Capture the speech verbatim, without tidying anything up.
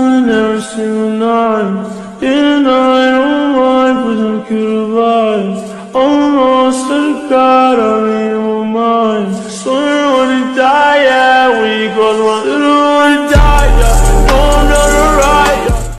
in every single night. Didn't I know life wasn't goodbye? Almost to God, I made up my mind. Swear I would've died